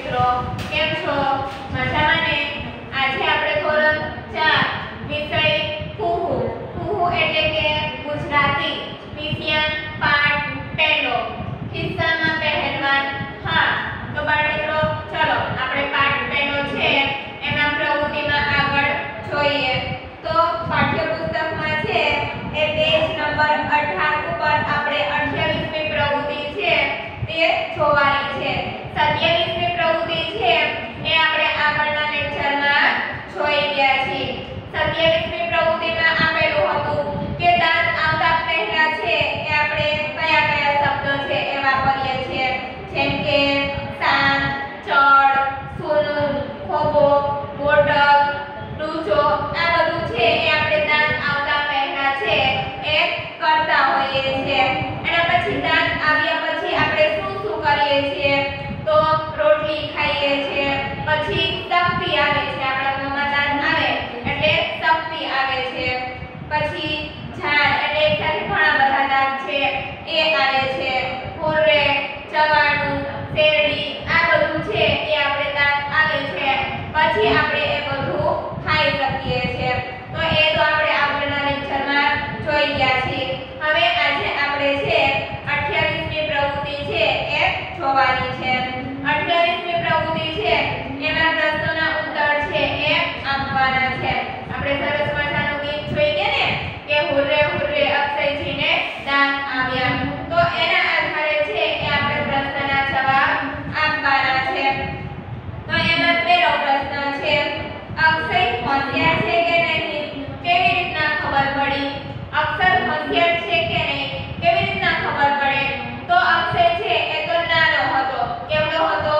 મિત્રો, કેમ છો? મજામાં ને? આજે આપણે ધોરણ 4 વિષય ફુહુ એટલે કે ગુજરાતી વિજ્ઞાન પાઠ પહેલો કિસ્સામાં પહેલવાન. હા, તો બાળ મિત્રો, ચલો આપણે પાઠ પહેલો છે એમાં પ્રવૃત્તિમાં આગળ જોઈએ. તો પાઠ્યપુસ્તકમાં છે એ પેજ નંબર 18 ઉપર આપણે 28મી પ્રવૃત્તિ છે તે જોવાની છે. 27મી પ્રવૃત્તિ છે એ આપણે આગળના લેક્ચરમાં જોઈ ગયા છીએ. 27મી પ્રવૃત્તિમાં આપેલું હતું કે દાંત આવતા પહેલા છે એ આપણે કયા કયા શબ્દો છે એ વાપરીએ છીએ, જેમ કે શાંત, ચડ, સોનું, ખોબો, બોટલ, ડૂચો. આ બધું છે એ આપણે દાંત આવતા પહેલા છે એ કરતા હોઈએ છીએ. એના પછી દાંત આવ્યા પછી આપણે શું શું કરીએ છીએ? તો રોટલી ખાઈએ છીએ, પછી શક્તિ આવે છે, આપણા મોંમાં દાંત આવે એટલે શક્તિ આવે છે, પછી ઝાડ એટલે એક સાથે ઘણા બધા દાંત છે એ આવે છે, હુર્રે, ચવાણું, શેરડી, આ બધું છે એ આપણે દાંત આવે છે, પછી આપણે એ બધું ખાઈ શકીએ છીએ. તો એ તો આપણે આગળના લેક્ચરમાં જોઈ ગયા છીએ. હવે આજે આપણે છે 28મી પ્રવૃત્તિ છે એ જોવાની છે. 28મી પ્રવૃત્તિ છે એમાં પ્રશ્નોના ઉત્તર છે એ આપવાના છે. આપણે સરસ મજાનું ગીત જોઈ ગયા ને કે હુર્રે હુર્રે અક્ષયજીને દાંત આવ્યા. તો એના આધારે છે એ આપણે પ્રશ્નના જવાબ આપવાના છે. તો એમાં પહેલો પ્રશ્ન છે, અક્ષય હોશિયાર છે કે નહીં? કેવી રીતના ખબર પડી? અક્ષર હોશિયાર છે કે નહીં કેવી રીતના ખબર પડે? તો અક્ષય છે એ તો નાનો હતો. કેવડો હતો?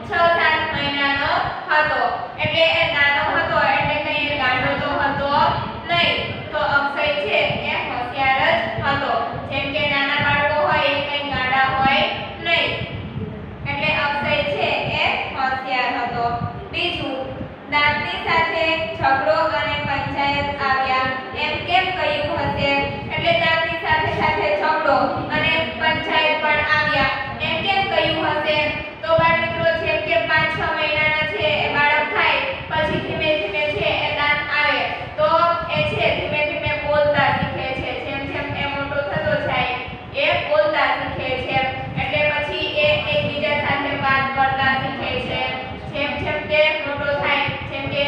6-7 મહિનાનો હતો. એટલે એ નાનો હતો એટલે કઈ ગાંડો તો હતો નહીં. તો અક્ષય છે એ હોશિયાર જ હતો. જેમ કે નાના બાળકો હોય એ કઈ ગાંડા હોય નહીં. એટલે અક્ષય છે એ હોશિયાર હતો. બીજું, દાંતની સાથે ઝઘડો અને પંચાયત આવ્યા એમ કેમ કહ્યું હશે? એટલે દાંતની સાથે સાથે ઝઘડો અને પંચાયત પણ આવ્યા એમ કેમ કહ્યું હશે? તો બાળ મિત્રો, જેમ કે 5-6 મહિનાના છે એ બાળક થાય પછી ધીમે ધીમે છે એ દાંત આવે તો એ છે ધીમે ધીમે બોલતા શીખે છે. જેમ જેમ એ મોટો થતો જાય એ બોલતા શીખે છે. એટલે પછી એ એકબીજા સાથે વાત કરતા શીખે છે. જેમ જેમ તે મોટો થાય, જેમ કે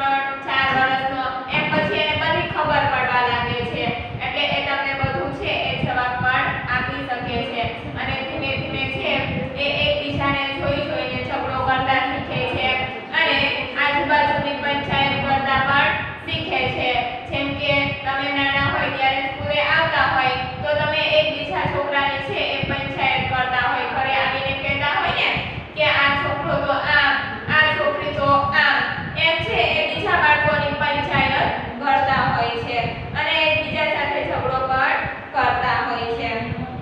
3-4 વર્ષનો, એમ પછી એને બધી ખબર પડવા લાગે છે. એટલે એ તમને બધું છે એ જવાબ પણ આપી શકે છે. અને ધીમે ધીમે છે એ એકબીજાને જોઈ જોઈને ઝઘડો કરતા શીખે છે અને આજુબાજુની પંચાયત કરતા પણ શીખે છે. જેમ કે તમે નાના હોય ત્યારે સ્કૂલે આવતા હોય તો તમે એકબીજા છોકરાની છે એ પંચાયત કરતા હોય, ઘરે આવીને કહેતા હોય ને કે આ છોકરો તો આમ, આ છોકરી તો આમ, એમ છે એ બીજા બાળકોની પંચાયત કરતા હોય છે અને એકબીજા સાથે ઝઘડો પણ કરતા હોય છે.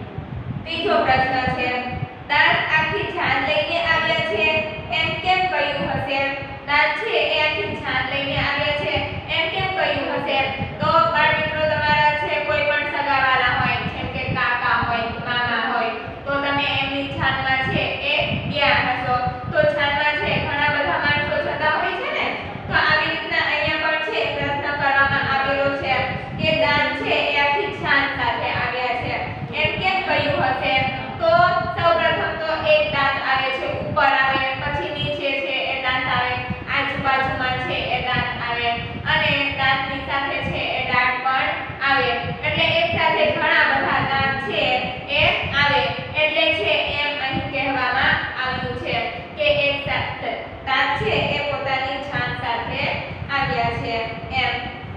ત્રીજો પ્રશ્ન છે, દાંત આખી જાન લઈને આવ્યા છે એમ કેમ કહ્યું હશે? દાંત છે એ આખી જાન લઈને આવ્યા છે એમ કેમ કહ્યું હશે? તો બાળ મિત્રો, તમારા છે કોઈ પણ સગાવાલા હોય, જેમ કે કાકા હોય, મામા હોય, તો તમે એમની જાનમાં છે એ ગયા હશો. તો જાનમાં છે ઘણા બધા માણસો જતા હોય છે ને, તો આવી રીતના અહીંયા પણ છે પ્રશ્ન કરવામાં આવેલો છે કે દાંત છે એ આખી જાન સાથે આવ્યા છે એમ કેમ કહ્યું હશે? તો સૌપ્રથમ તો એક દાંત આવે છે, ઉપર આવે, પછી નીચે છે એ દાંત આવે, આજુબાજુમાં છે એ દાંત આવે અને દાંતની સાથે છે એ દાંત પણ આવે. એટલે એક સાથે ઘણા બધા દાંત છે એ આવે. એટલે છે એમ અહીં કહેવામાં આવ્યું છે કે એક સાથે દાંત છે એ પોતાની જાન સાથે આવ્યા છે એમ.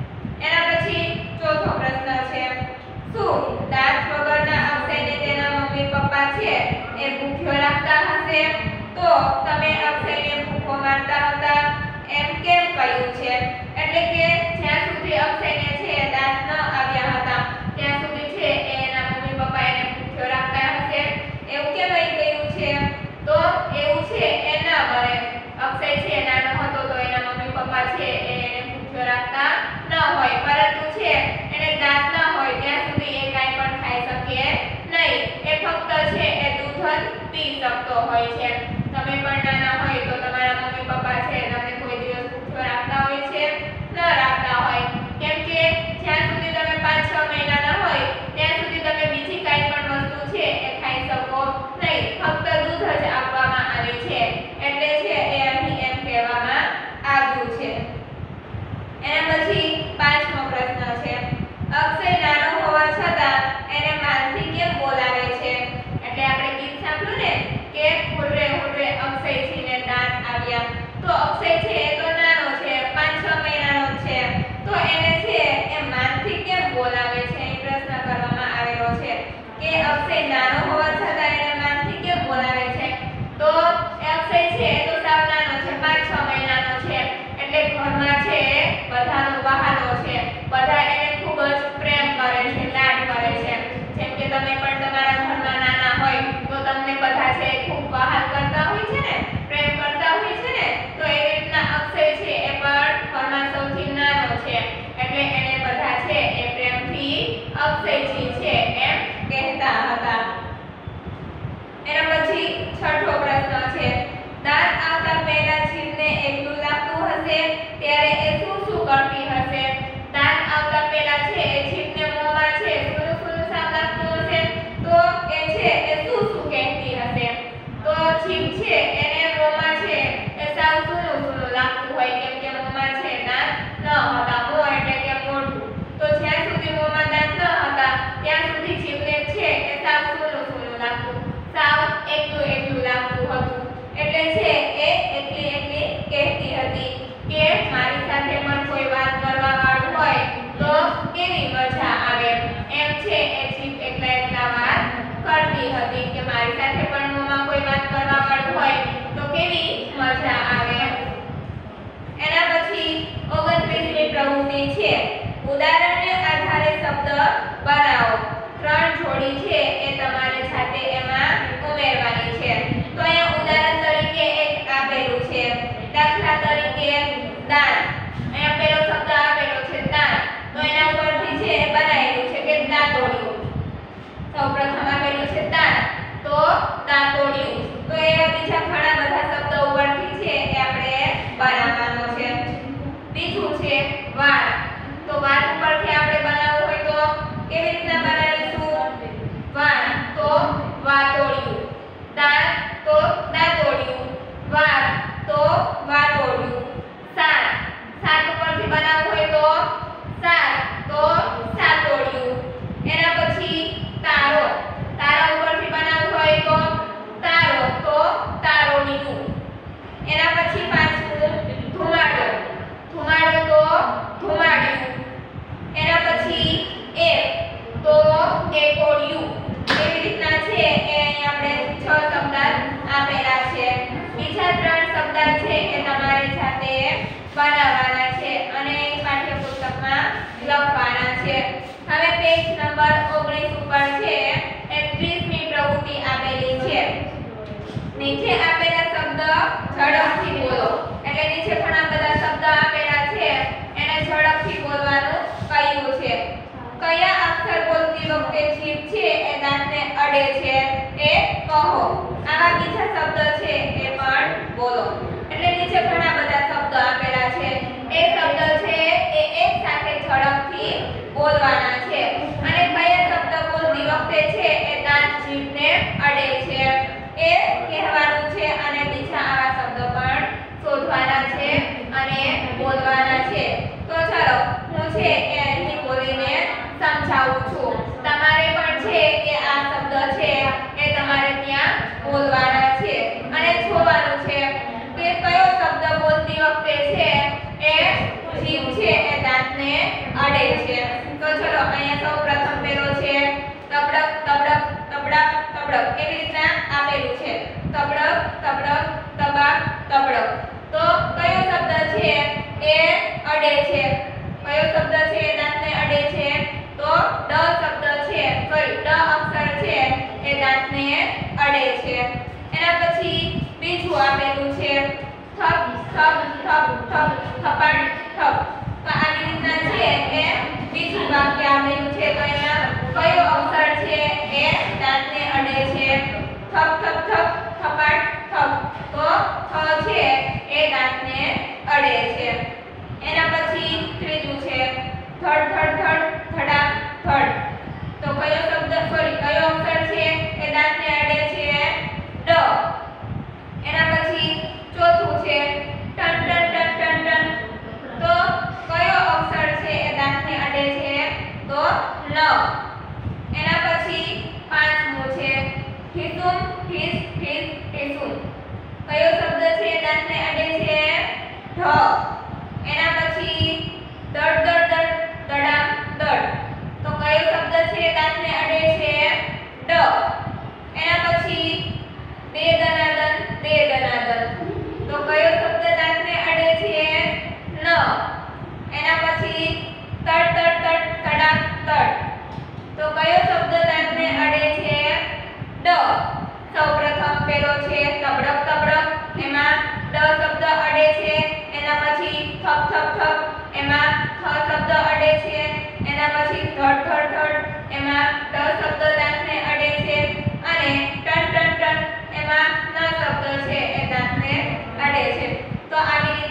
એના પછી ચોથો પ્રશ્ન છે, શું દાંત વગરના અક્ષયને તેના મમ્મી પપ્પા છે એ ભૂખ્યો રાખતા હશે? તો તમે અક્ષયને ભૂખો મારતા હતા એમ કેમ કહ્યું છે? એટલે કે જ્યાં સુધી અક્ષયને છે દાંત ન આવ્યા હતા ત્યાં સુધી છે એના મમ્મી પપ્પા એને ભૂખ્યો રાખતા હશે એવું કેમ કહ્યું છે? તો એવું છે એ ન બને. અક્ષય છે નાનો હતો તો એના મમ્મી પપ્પા છે એને ભૂખ્યો રાખતા ન હોય, પરંતુ છે એને દાંત ન હોય ત્યાં સુધી એ કાંઈ પણ ખાઈ શકે નહીં. એ ફક્ત છે એ દૂધ જ પી શકતો હોય છે. તમે પણ નાના હોય તો એકલું લાગતું હશે ત્યારે એ શું શું કરતી હશે? દાંત આવતા પહેલા છે એ જીભને મોંમાં છે સૂનું સૂનું સાવ લાગતું હશે તો એ છે એ શું શું કહેતી હશે? તો જીભ છે એને મોંમાં છે એ સાવ સૂનું સૂનું લાગતું હોય કેમ કે મોંમાં છે દાંત ન હતા. મોં એટલે કે મોઢું. તો જ્યાં સુધી મોંમાં દાંત ન હતા ત્યાં સુધી જીભને છે એ સાવ સૂનું સૂનું લાગતું, સાવ એકલું એકલું લાગતું હતું. એટલે છે એ એકલી એકલી કહેતી હતી કે મારી સાથે પણ કોઈ વાત કરવા વાળું હોય તો કેવી મજા આવે. એમ છે એ જીભ એકલા એકલા વાત કરતી હતી કે મારી સાથે પણ મોંમાં કોઈ વાત કરવા વાળું હોય તો કેવી મજા આવે. એના પછી 29મી પ્રવૃત્તિ છે ઉદાહરણને આધારે શબ્દ બનાવો. 3 જોડી છે એ તમારે જાતે એમાં ઉમેરવાની છે. તો અહીંયા ઉદાહરણ તરીકે એક આપેલું છે. દાખલા તરીકે દાંત. અહીંયા પહેલો શબ્દ આપેલો છે દાંત. તો એના ઉપરથી છે એ બનાવેલું છે કે દાંતોડિયું. સૌપ્રથમ આપેલું છે દાંત તો દાંતોડિયું. તો એવા બીજા ઘણા બધા શબ્દો ઉપરથી છે એ આપણે બનાવવાનો છે. બીજું છે વાળ. તો વાળ ઉપરથી આપણે બનાવવું હોય તો કેવી રીતના બનાવીશું? વાળ તો વાતોડિયું, દાંત તો દાંતોડિયું, વાળ તો વાતોડિયું. સાત. સાત ઉપરથી બનાવવું હોય તો સાત તો સાતોડિયું. એના પછી તારો. તારા ઉપરથી બનાવવું હોય તો તારો તો તારોડિયું. એના પછી પાંચમું ધુમાડો. ધુમાડો તો ધુમાડિયું. એના પછી એક તો એકોડિયું. એવી રીતના છે એ અહીં આપણે 6 શબ્દ આપેલા છે. બીજા 3 શબ્દ છે એ તમારે જાતે બનાવવાના છે અને પાઠ્યપુસ્તકમાં લખવાના છે. હવે પેજ નંબર 19 ઉપર છે 31મી પ્રવૃત્તિ આપેલી છે. નીચે આપેલા શબ્દ ઝડપથી બોલો. એટલે નીચે ઘણા બધા શબ્દ આપેલા છે એને ઝડપથી બોલવાનું કહ્યું છે. કયા અક્ષર બોલતી વખતે જીભ છે એ દાંતને અડે છે એ કહો. આવા બીજા શબ્દ છે એ પણ બોલો. એટલે નીચે ઘણા બધા શબ્દ આપેલા છે. એ શબ્દ છે એ એક સાથે ઝડપથી બોલવાના છે અને કયા શબ્દ બોલતી વખતે છે એ દાંત જીભને અડે છે એ કહેવાનું છે અને બીજા આવા શબ્દો પણ શોધવાના છે અને બોલવાના છે. તો ચાલો હું છે એ અહીં બોલીને સમજાવું છું. તમારે પણ છે કે આ શબ્દ છે એ તમારે ત્યાં બોલવાના છે અને જોવાનું છે કે કયો શબ્દ બોલતી વખતે છે એ જીભ છે એ દાંતને અડે છે. તો ચલો અહીંયા સૌપ્રથમ પેલો છે તબડક તબડક તબડક તબડક. કેવી રીતના આપેલું છે તબડક તબડક તબાક તબડક. તો કયો શબ્દ છે એ અડે છે? કયો શબ્દ છે એ દાંતને અડે છે? તો ડ શબ્દ છે સોરી ડ અક્ષર છે એ દાંતને અડે છે. એના પછી બીજું આપેલું છે થપ થપ થપ થપ થપાડ થપ. તો આવી રીતના છે એ બીજું વાક્ય આપેલું છે. તો અહીંયા કયો અક્ષર છે એ દાંતને અડે છે? થપ થપ થપ થપાડ થપ. તો થ છે એ દાંતને અડે છે. એના પછી ત્રીજું છે ધડ ધડ ધડ ધડા ધડ. તો કયો શબ્દ સોરી કયો અક્ષર છે એ દાંતને અડે છે? ડ. એના પછી ચોથું છે ટન ટન ટન ટન ટન. તો કયો અક્ષર છે એ દાંતને અડે છે? તો ન. એના પછી પાંચમું છે ઠીસુમ ઠીસ ઠીસ ઠીસુમ. કયો શબ્દ છે એ દાંતને અડે છે? ઢ. એના પછી દડ દડ દડ દડા દડ. તો કયો શબ્દ છે એ દાંતને અડે છે? ડ. એના પછી દે દનાદન દે દનાદન. તો કયો શબ્દ દાંતને અડે છે? ન. એના પછી તડ તડ તડ તડા તડ. તો કયો શબ્દ દાંતને અડે છે? ડ. સૌપ્રથમ પેલો છે તબડક તબડક. એમાં ડ શબ્દ અડે છે. એના પછી થપ થપ થપ. એમાં થ શબ્દ અડે છે. એના પછી ધડ ધડ ધડ. એમાં ડ શબ્દ દાંતને અડે છે અને ટન ટન ટન એમાં ન શબ્દ છે એ દાંતને અડે છે. તો આવી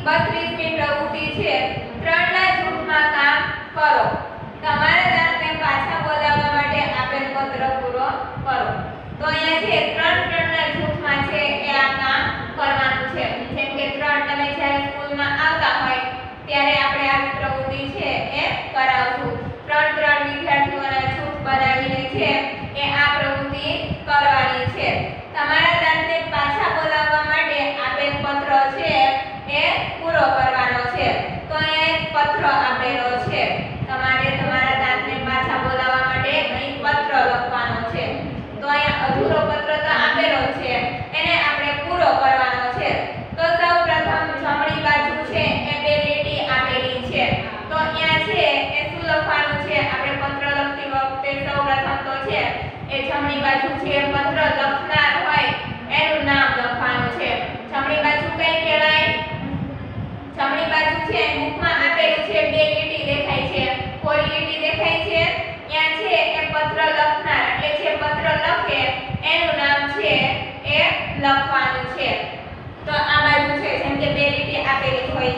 32મી પ્રવૃત્તિ છે ત્રણના જૂથમાં કામ કરો. તમારા દાંતને પાછા બોલાવવા માટે આપેલ પત્ર પૂરો કરો. તો અહીંયા છે ત્રણના જૂથમાં છે એ આ કામ કરવાનું છે. જેમ કે ત્રણ તમે જ્યારે સ્કૂલમાં આવતા હોય ત્યારે આપણે આ પ્રવૃત્તિ છે એ કરાવશું. ત્રણ વિદ્યાર્થીઓના જૂથ બનાવીને છે એ આ પ્રવૃત્તિ કરવાની છે. તમારા દાંતને પાછા બોલાવવા માટે આપેલ પત્ર છે એ પૂરો કરવાનો છે. તો અહીંયા એક પત્ર આપેલો છે. તમારે તમારા દાંતને પાછા બોલાવવા માટે અહીં પત્ર લખવાનો છે. તો અહીંયા અધૂરો પત્ર તો આપેલો છે એને આપણે પૂરો કરવાનો છે. તો સૌપ્રથમ જમણી બાજુ છે એ બે લીટી આપેલી છે. તો અહીંયા છે એ શું લખવાનું છે? આપણે પત્ર લખતી વખતે સૌપ્રથમ તો છે એ જમણી બાજુ છે પત્ર લખનાર હોય એનું નામ લખવાનું છે. જમણી બાજુ કઈ કહેવાય? જમણી બાજુ છે બુકમાં આપેલું છે બે લીટી દેખાય છે, કોરી લીટી દેખાય છે. ત્યાં છે એ પત્ર લખનાર એટલે જે પત્ર લખે એનું નામ છે એ લખવાનું છે. તો આ બાજુ છે જેમ કે બે લીટી આપેલી હોય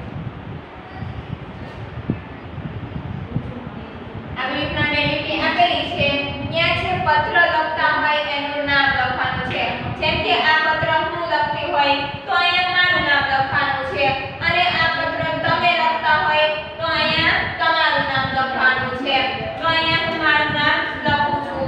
આવી રીતના બે લીટી આપેલી છે. ત્યાં છે પત્ર લખતા હોય એનું નામ લખવાનું છે. જેમ કે આ પત્ર હું લખતી હોય તો અહીંયા મારું નામ લખવાનું છે અને આ પત્ર તમે લખતા હોય તો અહીંયા તમારું નામ લખવાનું છે. તો અહીંયા હું મારું નામ લખું છું.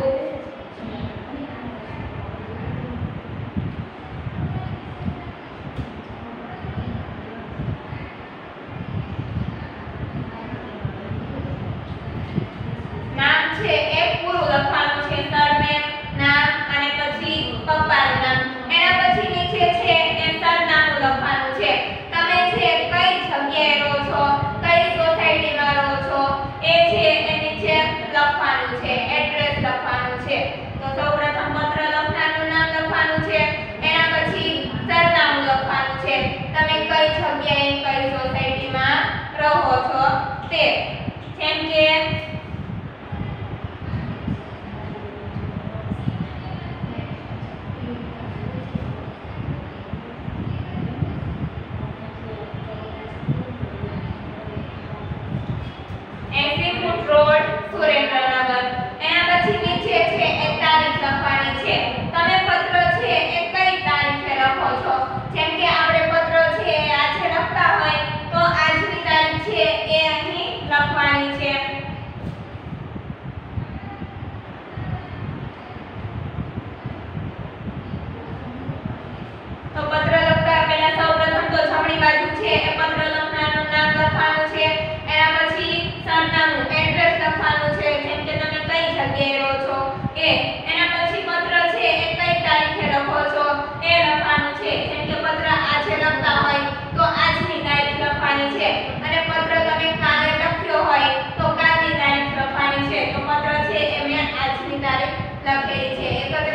નામ છે એ પૂરું લખવાનું છે. સરનેમ, નામ અને પછી પપ્પાનું નામ. એના પછી નીચે છે એ સરનામું લખવાનું છે. તમે છે કઈ જગ્યાએ રહો છો, કઈ સોસાયટીમાં રહો છો એ છે એ નીચે લખવાનું છે. એડ્રેસ લખવાનું છે. તો સૌપ્રથમ પત્ર લખનારનું નામ લખવાનું છે. એના પછી સરનામું લખવાનું છે. તમે કઈ જગ્યાએ કઈ સોસાયટીમાં રહો છો તે. જેમ કે રોડ સુરેન્દ્રનગર. એના પછી નીચે છે એ તારીખ લખવાની છે. તમે પત્ર છે એ કઈ તારીખે લખો છો? જેમ કે આપણે પત્ર છે આજે લખતા હોય તો આજની તારીખ છે એ અહીં લખવાની છે. તો પત્ર લખતા પહેલા સૌપ્રથમ તો જમણી બાજુ છે એ પત્ર લખનારનું નામ લખવાનું છે. એના પછી સરનામું એડ્રેસ લખવાનું છે. જેમ કે તમે કઈ જગ્યાએ રહો છો એ. એના પછી પત્ર છે એ કઈ તારીખે લખો છો એ લખવાનું છે. જેમ કે પત્ર આજે લખતા હોય તો આજની તારીખ લખવાની છે અને પત્ર તમે કાલે લખ્યો હોય તો કાલની તારીખ લખવાની છે. તો પત્ર છે એ મેં આજની તારીખ લખેલી છે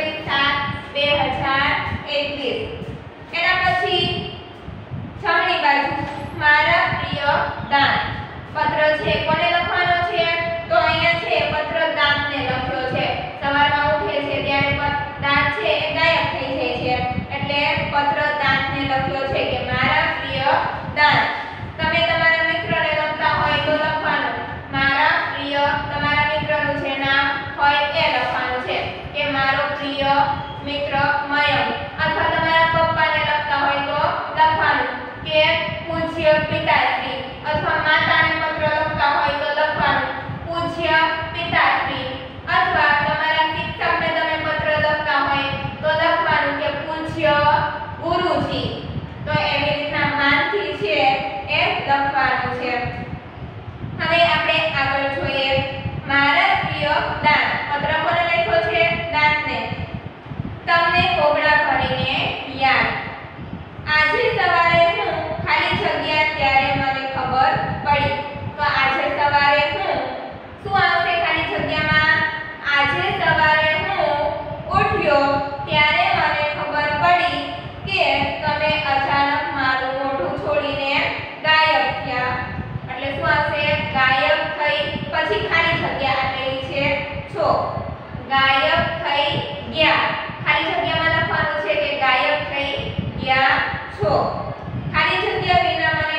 31/7/2021. એના પછી જમણી બાજુ મારા પ્રિય દાંત. પત્ર છે કોને લખવાનો છે? તો અહીંયા છે પત્ર દાંતને લખ્યો છે. સવારમાં ઉઠે છે ત્યારે દાંત છે એ ગાયબ થઈ જાય છે એટલે પત્ર દાંતને લખ્યો છે કે મારા પ્રિય દાંત. તમે તમારા મિત્રને લખતા હોય તો લખવાનું મારા પ્રિય. તમારા મિત્રનું જે નામ હોય એ લખવાનું છે કે મારો પ્રિય મિત્ર મયંક. અથવા તમારા પપ્પાને લખતા હોય તો લખવાનું કે પૂજ્ય પિતાશ્રી. અથવા માતાને પત્ર લખતા હોય તો લખવાનું પૂજ્ય પિતાશ્રી. અથવા તમારા શિક્ષકને તમે પત્ર લખતા હોય તો લખવાનું કે પૂજ્ય ગુરુજી. તો એવી રીતના માનથી છે એ લખવાનું છે. હવે આપણે આગળ જોઈએ મારા પ્રિય દાંત. પત્ર કોને લખ્યો છે? દાંતને. તમને કોગળા ભરીને યાદ. આજે સવારે હું ખાલી જગ્યા ત્યારે મને ખબર પડી. તો આજે સવારે હું શું આવશે ખાલી જગ્યામાં? આજે સવારે હું ઉઠ્યો ત્યારે મને ખબર પડી કે તમે અચાનક મારું મોઢું છોડીને ગાયબ થયા. એટલે શું આવશે? ગાયબ થઈ પછી ખાલી જગ્યા આપેલી છે છો. ગાયબ થઈ ગયા. ખાલી જગ્યામાં લખવાનું છે કે ગાયબ થઈ ગયા છો. ખાલી જગ્યા વિના મને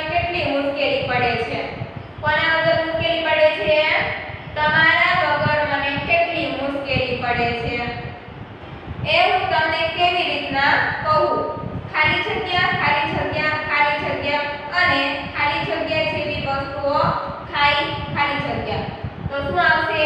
કોના વગર મુશ્કેલી પડે છે? તમારા વગર મને કેટલી મુશ્કેલી પડે છે એ હું તમને કેવી રીતના કહું? ખાલી જગ્યા ખાલી જગ્યા ખાલી જગ્યા અને ખાલી જગ્યા જેવી વસ્તુઓ ખાલી જગ્યા. તો શું આવશે?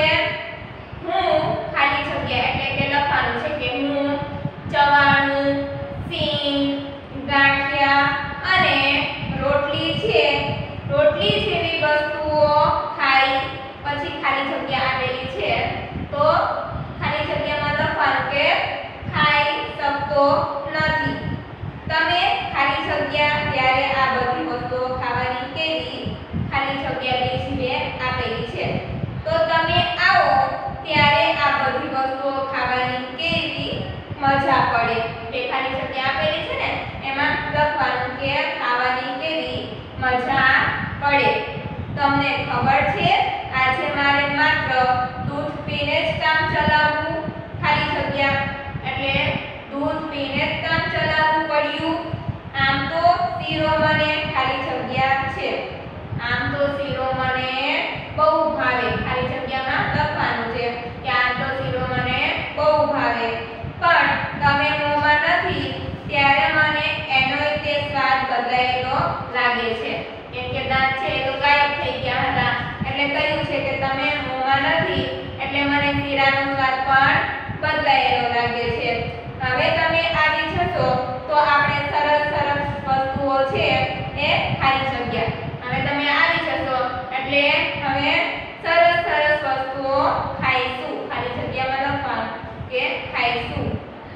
હું ખાલી જગ્યા એટલે કે લખવાનું છે કે હું ચવાણું, સિંગ, ગાંઠિયા અને રોટલી છે, રોટલી જેવી વસ્તુઓ ખાઈ, પછી ખાલી જગ્યા આવેલી છે તો ખાલી જગ્યામાં લખવાનું કે ખાઈ શકતો નથી. તમે ખાલી જગ્યા ત્યારે આ બધી વસ્તુઓ ખાવાની કેવી ખાલી જગ્યા બેસીને આપેલી છે. તો તમે આવો ત્યારે આ બધી વસ્તુઓ ખાવાની કેવી મજા પડે. એ ખાલી જગ્યા આપેલી છે ને એમાં લખવાનું કે ખાવાની કેવી મજા પડે. તમને ખબર છે આજે મારે માત્ર દૂધ પીને જ કામ ચલાવવું, ખાલી જગ્યા એટલે દૂધ પીને જ કામ ચલાવવું પડ્યું. આમ તો શીરો મને ખાલી જગ્યા છે, આમ તો શીરો મને બહુ ભાવે. ખાલી જગ્યામાં લખવાનું છે કે આમ તો શીરો મને બહુ ભાવે, પણ તમે મોંમાં નથી ત્યારે મને એનોય તે સ્વાદ બદલાયેલો લાગે છે. કેમ કે દાંત છે એ તો ગાયબ થઈ ગયા હતા એટલે કહ્યું છે કે તમે મોંમાં નથી એટલે મને શીરાનો સ્વાદ પણ બદલાયેલો લાગે છે. હવે તમે આવી જશો તો આપણે સરસ સરસ વસ્તુઓ છે એ ખાલી જગ્યા. હવે તમે આવી જશો એટલે હવે સરસ સરસ વસ્તુઓ ખાઈશું. ખાલી જગ્યામાં લખવાનું કે ખાઈશું.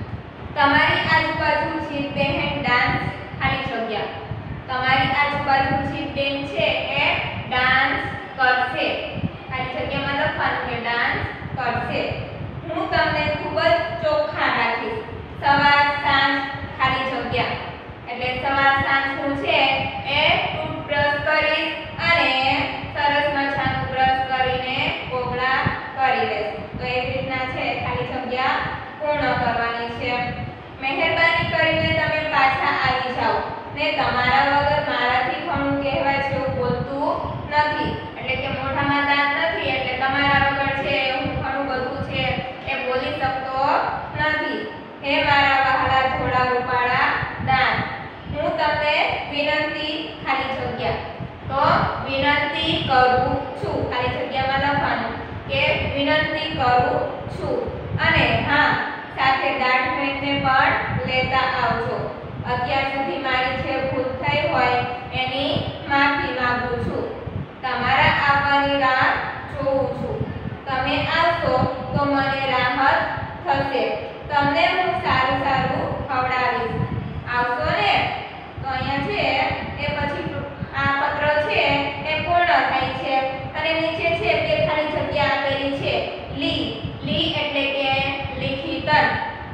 તમારી આજુબાજુ જે બહેન ડાન્સ, ખાલી જગ્યા. તમારી આજુબાજુ જે બેન છે એ ડાન્સ કરશે, ખાલી જગ્યામાં લખવાનું કે ડાન્સ કરશે. હું તમને ખૂબ જ ચોખ્ખા રાખીશ. સવાર સાંજ ખાલી જગ્યા એટલે સવાર સાંજ હું છે એ ટૂથબ્રશ કરીશ અને સરસ મજાનું બ્રશ કરીને કોગળા કરી લઈશ. તો એવી રીતના છે ખાલી જગ્યા પૂર્ણ કરવાની છે. મહેરબાની કરીને તમે પાછા આવી જાઓ ને તમારા વગર મારાથી ઘણું કહેવાય જેવું બોલતું નથી. એટલે કે મોઢામાં દાંત નથી એટલે તમારા વગર છે હું ઘણું બધું છે એ બોલી શકતો નથી. હે મારા વહાલા થોડા રૂપાળા દાંત, હું તમને વિનંતી ખાલી જગ્યા તો વિનંતી કરું છું. ખાલી જગ્યામાં લખવાનું કે વિનંતી કરું છું. અને હા, સાથે દાઢ મેટને પણ લેતા આવજો. અત્યાર સુધી મારી જે ભૂલ થઈ હોય એની માફી માંગુ છું. તમારા આવવાની રાહ જોઉં છું. તમે આવશો તો મને રાહત થશે. તમને હું સારું સારું ખવડાવીશ. આવશો ને? તો અહીંયા છે એ પછી આ પત્ર છે એ પૂર્ણ થાય છે અને નીચે છે તે ખાલી જગ્યા આપેલી છે લી. લી એટલે કે લિખિતન.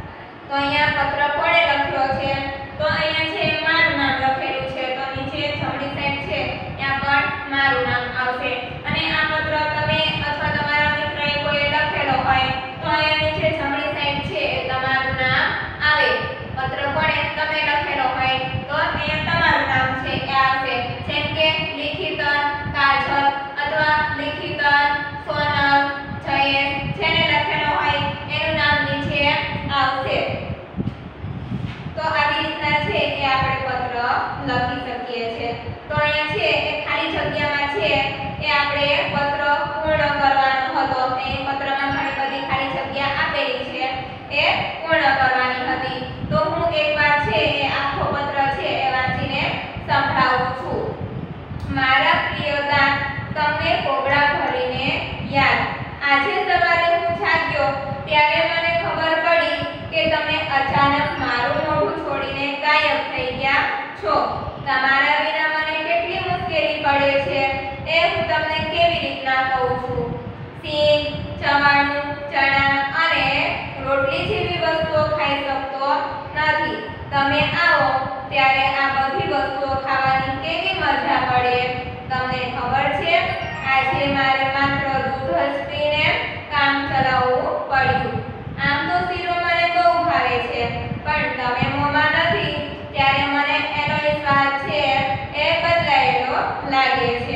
તો અહીંયા પત્ર કોણે લખ્યો છે? તો અહીંયા છે મારું નામ લખેલું છે. તો નીચે જમણી સાઈડ છે ત્યાં પણ મારું નામ આવશે. અને આ પત્ર તમે અથવા તમારા મિત્રએ કોઈ લખેલો હોય તો અહીંયા નીચે જમણી સાઈડ છે એ તમારું નામ આવે. પત્ર કોણે તમે લખેલો હોય તો અહીંયા તમારું નામ છે એ આવશે. જેમ કે લિખિતન કાજલ અથવા લિખિતન સોનલ જયેશ, જેને લખેલો હોય એનું નામ નીચે આવશે. તો આવી રીતના છે એ આપણે પત્ર લખી શકીએ છીએ. તો અહીંયા છે એ ખાલી જગ્યામાં છે એ આપણે પત્ર પૂર્ણ કરવાનો હતો. એ પત્રમાં ઘણી બધી ખાલી જગ્યા આપેલી છે એ પૂર્ણ કરવાની હતી. તો હું એકવાર છે એ આખો પત્ર છે એ વાંચીને સંભળાવું છું. મારા પ્રિય દાંત, તમને કોગળા ભરીને યાદ. આજે સવારે હું જાગ્યો ત્યારે મને ખબર પડી કે તમે અચાનક મારું મોઢું છોડીને ગાયબ થઈ ગયા છો. તમારા વિના મને કેટલી મુશ્કેલી પડે છે એ હું તમને કેવી રીતના કહું છું. સિંગ, ચવાણું, ચણા અને રોટલી જેવી વસ્તુઓ ખાઈ શકતો નથી. તમે આવો ત્યારે આ બધી વસ્તુઓ ખાવાની કેવી મજા પડે. તમને ખબર છે આજે મારે માત્ર દૂધ જ પીને કામ ચલાવવું પડ્યું. આમ તો શીરો મને બહુ ભાવે છે પણ તમે મોંમાં નથી ત્યારે મને એનો સ્વાદ છે એ બદલાયેલો લાગે છે.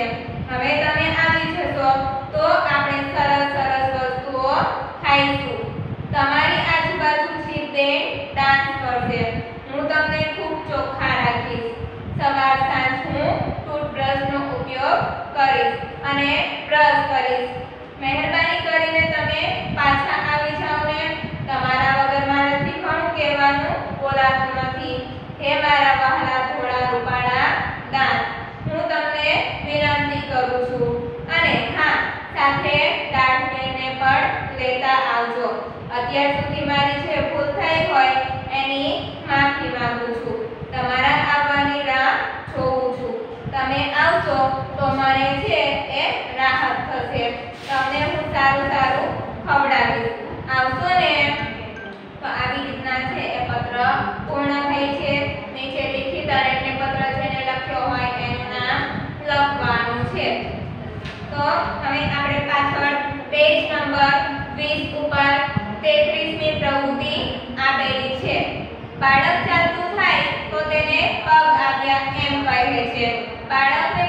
હવે તમે આવી જશો તો આપણે સરસ સરસ વસ્તુઓ ખાઈશું. તમારી આજુબાજુ જીભ ડાન્સ કરશે. હું તમને ખૂબ ચોખ્ખા રાખીશ. સવાર સાંજ હું ટૂથબ્રશનો ઉપયોગ કરીશ અને બ્રશ કરીશ. મહેરબાની કરીને તમે પાછા આવી જાઓ ને. તમારા વગર મારાથી ઘણું કહેવાનું બોલાતું નથી. હે મારા વહાલા ધોળા રૂપાળા દાંત, હું તમને વિનંતી કરું છું. અને હા, સાથે દાઢ લઈને પણ લેતા આવજો. અત્યાર સુધી મારી જે ભૂલ થઈ હોય એની માફી માંગુ છું. તમારા આવવાની રાહ જોઉં છું. તમે આવશો તો મને છે એ રાહત થશે. તમને હું સારું સારું ખવડાવીશ. આવશો ને? તો આવી રીતના છે એ પત્ર પૂર્ણ થઈ છે. નીચે લિખિત એટલે પત્ર જેને લખ્યો હોય એનું નામ લખવાનું છે. તો હવે આપણે પાછળ પેજ નંબર 20 ઉપર 33મી પ્રવૃત્તિ આપેલી છે. બાળક ચાલતું થાય તો તેને પગ આવ્યા એમ કહે છે. બાળકને